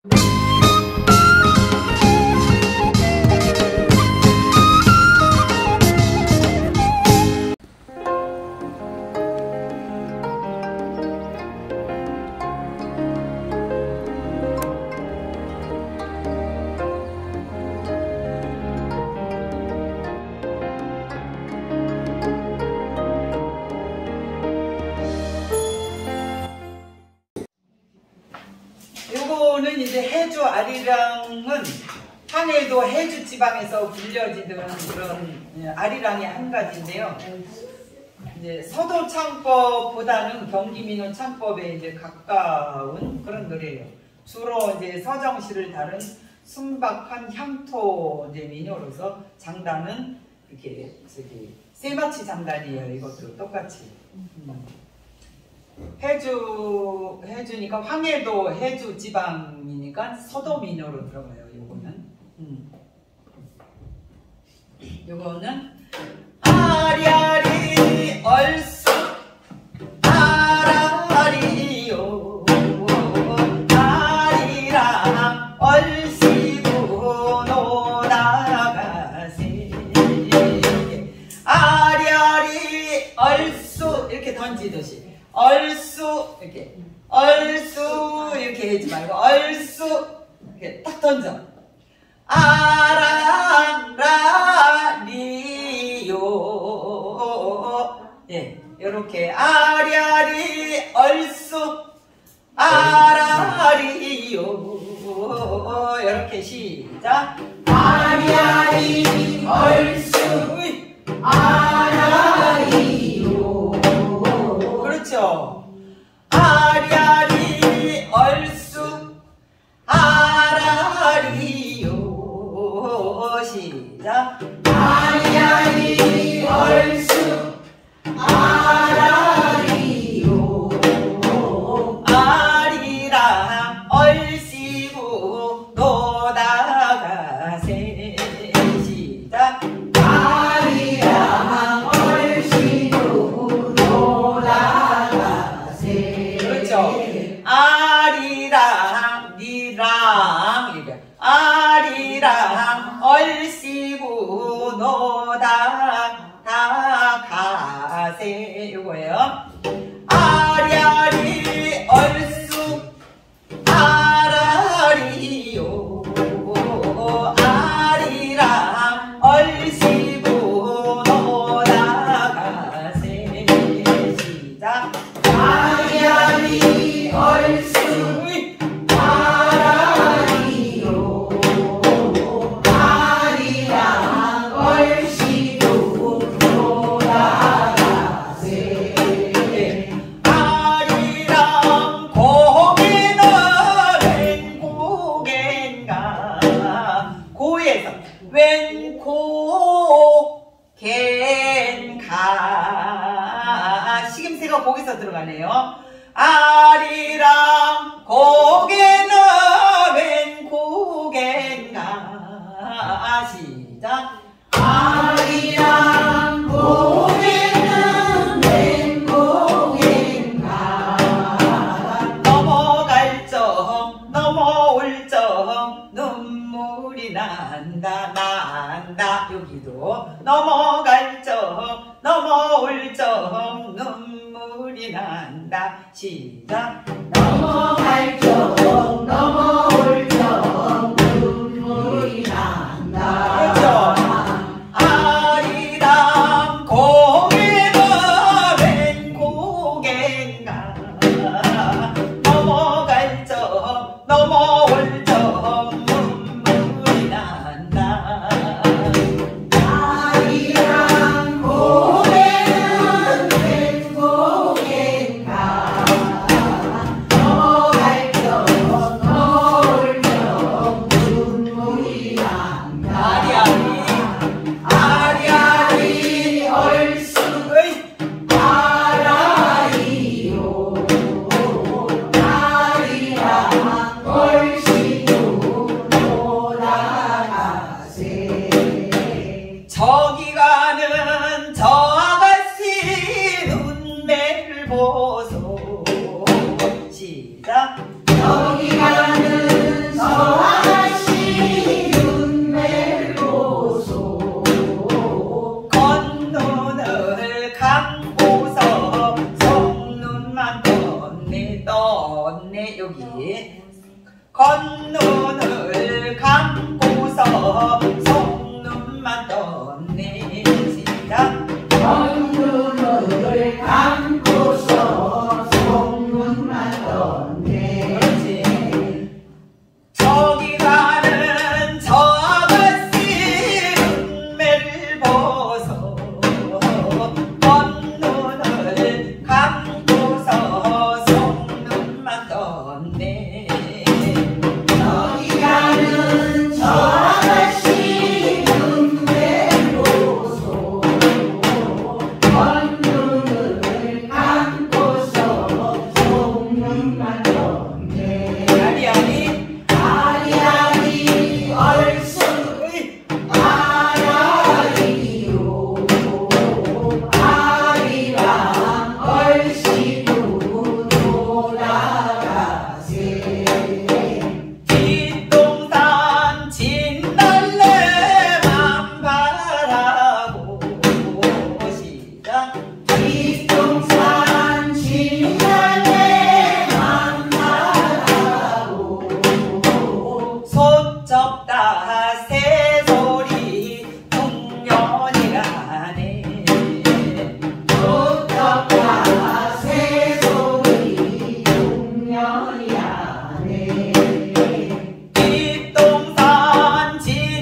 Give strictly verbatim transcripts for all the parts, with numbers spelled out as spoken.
요거는 이제 해주 아리랑은 항해도 해주 지방에서 불려지던 그런 아리랑의 한 가지인데요. 이제 서도 창법보다는 경기 민요 창법에 이제 가까운 그런 노래예요. 주로 이제 서정시를 다룬 순박한 향토 이제 민요로서 장단은 이렇게 저기 세마치 장단이에요. 이것도 똑같이. 음. 해주, 해주니까 황해도 해주 지방이니까 서도 민요로 들어가요. 요거는. 음. 요거는 아리아리 얼쑤 아라리요 아리랑 얼씨구 노다가세 아리아리 얼쑤 이렇게 던지듯이 얼쑤 이렇게 얼쑤 이렇게 하지 말고 얼쑤 이렇게 딱 던져 아라라리요 예 요렇게 아리아리 얼쑤 아라리요 요렇게 시작 아리아리 얼쑤 아라리요 그렇죠. 아리아리 얼쑤 아라리요 시작 아리아리 얼쑤 아라리요 아리랑 얼씨구 노다가세 시작 아리랑 얼씨구 노다가세 그렇죠. 아리랑 니랑 이게 아리랑 얼씨구 노다가세 요거예요. 아리아리 얼쑤 아라리요 아리랑 얼씨구 노다가세 시작 아리아리 얼쑤 아라리요 아리랑 얼씨구 노다가세 아리랑 고개는 웬 고개인가 고에서 웬 고개인가 시김새가 거기서 들어가네요. 아리랑 고개는 웬 고개인가 시작 아리랑 고개는 웬 고개인가 넘어갈 적 넘어올 적 눈물이 난다 난다 여기도 넘어갈 적 넘어올 적 눈물이 난다 시작 넘어갈 적 넘어올 적 눈물이 난다 그렇죠. 아리랑 고개는 웬 고개인가 넘어갈 적 넘어올 적 눈물이 난다 아리랑 고개는 웬 고개인가 넘어갈 적 넘어올 적 눈물이 난다 아리아리 아리아리 얼쑤 아라리요 아리랑 얼쑤 겉눈을 감고서 속눈만 떴네. 시작. 겉눈을 감고서 속눈만 떴네. 그렇지. 저기 가는 저 아가씨 눈매를 벗어 겉눈을 감고서 속눈만 떴네. 저기 가는 저 아가씨 눈매를 보소 겉눈을 감고서 속눈만 떴네. 아니 아니 아리아리 얼쑤 아라리요 아리랑 얼씨도 돌아가세. 뒷동산 진달래만 바라고. 시작. 뒷동산 진달래만 바라고 손접다 새소리 풍년이라네. ոտ덮다 새소리 동년이라네. 뒷동산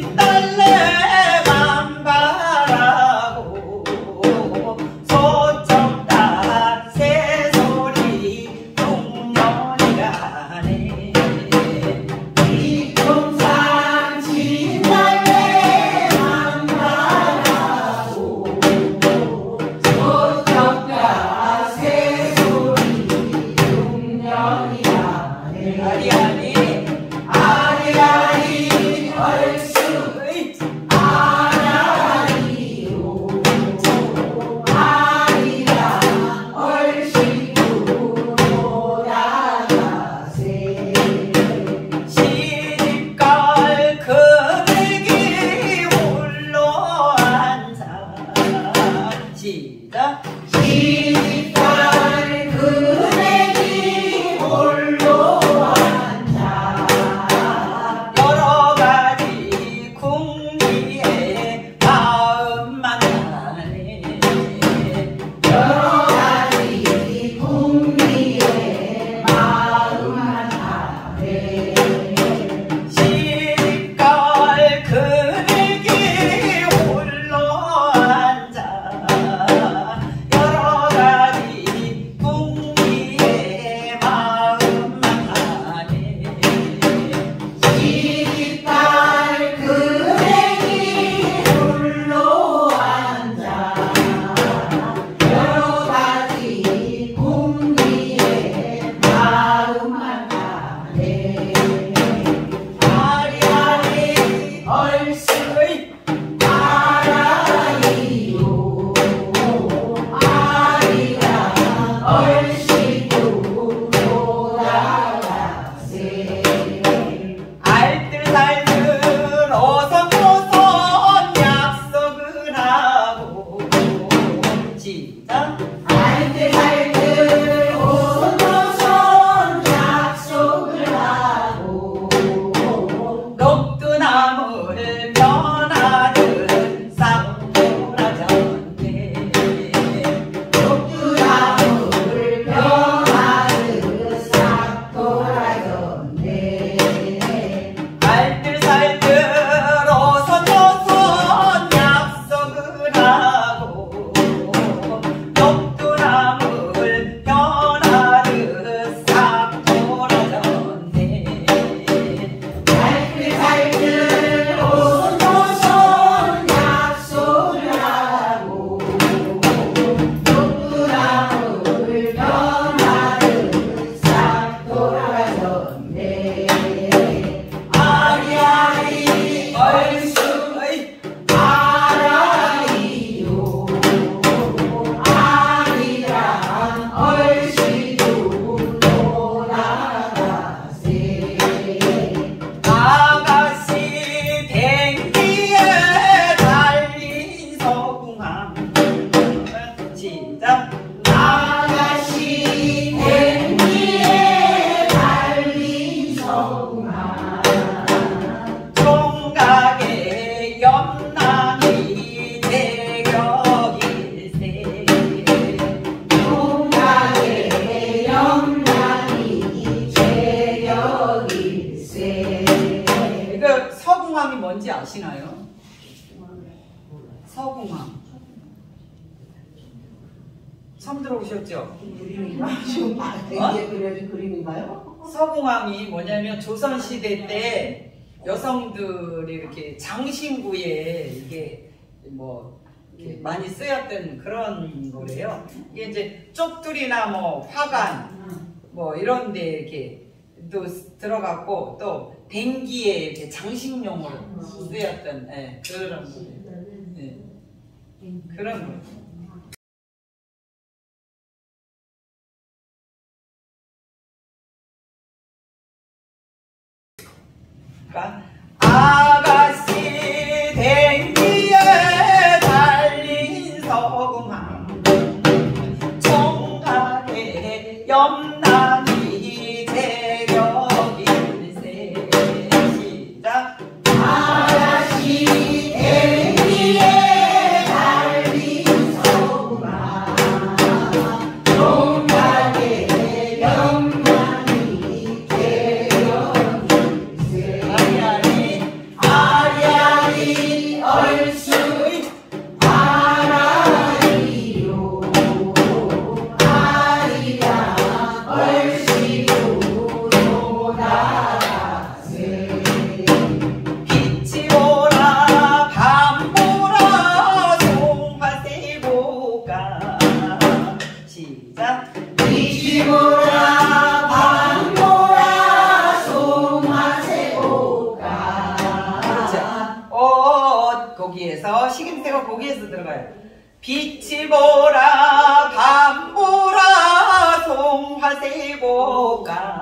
진달래만 바라고 손접다 새소리 풍년이라네. 뒷동산 진달래만 바라고 ոտ덮다 새소리 동년이라네. 아니 아니 아리아리 얼쑤 아라리요 아리랑 얼씨도 돌아가세. 시집갈 금액이 홀로 앉아. 시작. 시집갈 그네기 홀로 앉아 서구마 총각의 염남이 대격일세 총각의 염남이 제격일세 이거 서궁왕이 뭔지 아시나요? 서궁왕 처음 들어보셨죠? 그림인가? 지금 아, 이게 그려진 그림인가요? 서궁왕이 뭐냐면 조선시대 때 여성들이 이렇게 장신구에 이게 뭐 이렇게 많이 쓰였던 그런 거래요. 이게 이제 쪽둘이나 뭐 화관 뭐 이런 데 이렇게 또 들어갔고 또 댕기에 이렇게 장식용으로 쓰였던 예, 그런 거예요. 예, 그런 거예요. 아가씨 댕기에 달린 서궁왕 총각의 염남이 제격일세 시작 아가씨 댕기에 달린 서구마 총각의 염남이 제격일세 아리아리 얼쑤 아라리요 아리야 얼씨구 노다라세 빛이 보라 밤보라 송화세보가 시작 빛이 보라 밤보라 송화세보가 그렇죠. 어 거기에서 식임새가 거기에서 들어가요. 빛이 보라 밤보라 송화세보가